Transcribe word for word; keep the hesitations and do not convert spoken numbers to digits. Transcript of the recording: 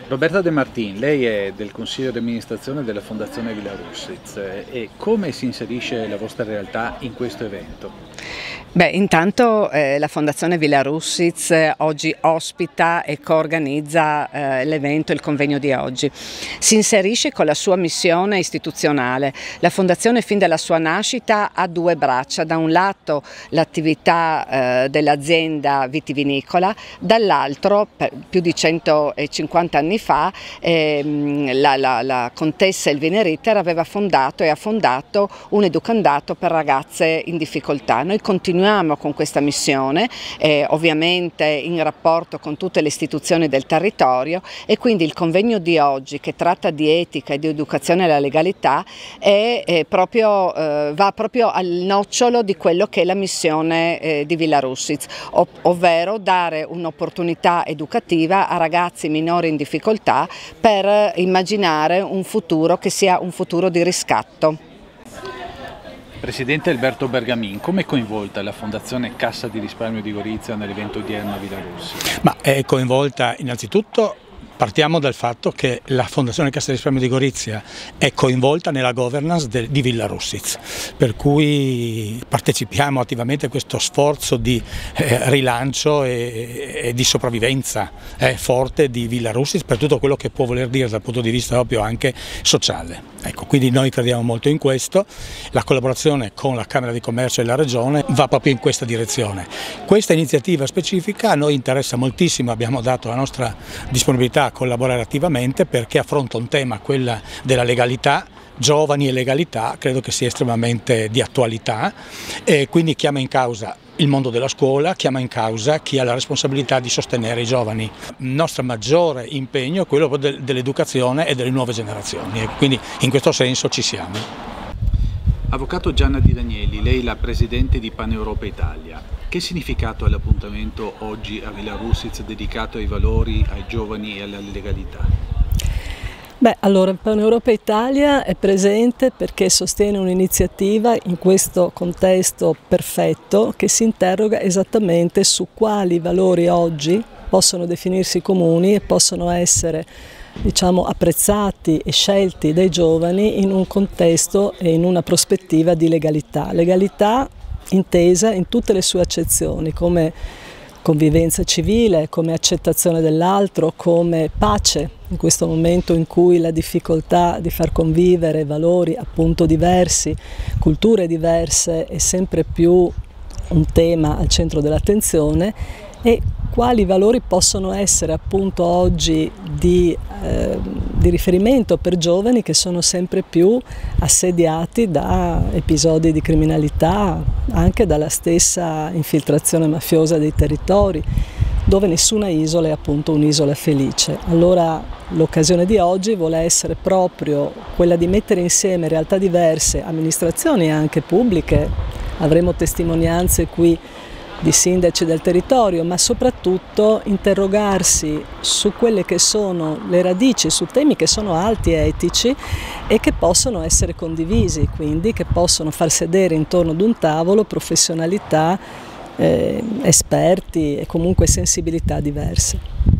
Roberta De Martin, lei è del Consiglio di amministrazione della Fondazione Villa Russiz e come si inserisce la vostra realtà in questo evento? Beh, intanto eh, la Fondazione Villa Russiz eh, oggi ospita e coorganizza eh, l'evento, il convegno di oggi. Si inserisce con la sua missione istituzionale. La Fondazione fin dalla sua nascita ha due braccia: da un lato l'attività eh, dell'azienda vitivinicola, dall'altro più di centocinquanta anni fa eh, la, la, la contessa Elvina Ritter aveva fondato e ha fondato un educandato per ragazze in difficoltà. Noi continuiamo con questa missione, eh, ovviamente in rapporto con tutte le istituzioni del territorio, e quindi il convegno di oggi, che tratta di etica e di educazione alla legalità, è, è proprio, eh, va proprio al nocciolo di quello che è la missione eh, di Villa Russiz, ov ovvero dare un'opportunità educativa a ragazzi minori in difficoltà per immaginare un futuro che sia un futuro di riscatto. Presidente Alberto Bergamin, come è coinvolta la Fondazione Cassa di Risparmio di Gorizia nell'evento odierno a Villa Russiz? Ma è coinvolta innanzitutto. Partiamo dal fatto che la Fondazione Cassa di Risparmio di Gorizia è coinvolta nella governance del, di Villa Russiz, per cui partecipiamo attivamente a questo sforzo di eh, rilancio e, e di sopravvivenza eh, forte di Villa Russiz, per tutto quello che può voler dire dal punto di vista proprio anche sociale. Ecco, quindi noi crediamo molto in questo, la collaborazione con la Camera di Commercio e la Regione va proprio in questa direzione. Questa iniziativa specifica a noi interessa moltissimo, abbiamo dato la nostra disponibilità a collaborare attivamente perché affronta un tema, quella della legalità, giovani e legalità, credo che sia estremamente di attualità, e quindi chiama in causa il mondo della scuola, chiama in causa chi ha la responsabilità di sostenere i giovani. Il nostro maggiore impegno è quello dell'educazione e delle nuove generazioni, e quindi in questo senso ci siamo. Avvocato Gianna Di Danieli, lei è la Presidente di Paneuropa Italia. Che significato ha l'appuntamento oggi a Villa Russiz dedicato ai valori, ai giovani e alla legalità? Beh, allora Paneuropa Italia è presente perché sostiene un'iniziativa in questo contesto perfetto che si interroga esattamente su quali valori oggi possono definirsi comuni e possono essere, diciamo, apprezzati e scelti dai giovani in un contesto e in una prospettiva di legalità. Legalità intesa in tutte le sue accezioni, come convivenza civile, come accettazione dell'altro, come pace, in questo momento in cui la difficoltà di far convivere valori appunto diversi, culture diverse è sempre più un tema al centro dell'attenzione, e quali valori possono essere appunto oggi di, eh, di riferimento per giovani che sono sempre più assediati da episodi di criminalità, anche dalla stessa infiltrazione mafiosa dei territori, dove nessuna isola è appunto un'isola felice. Allora l'occasione di oggi vuole essere proprio quella di mettere insieme realtà diverse, amministrazioni anche pubbliche, avremo testimonianze qui di sindaci del territorio, ma soprattutto interrogarsi su quelle che sono le radici, su temi che sono alti e etici e che possono essere condivisi, quindi che possono far sedere intorno ad un tavolo professionalità, eh, esperti e comunque sensibilità diverse.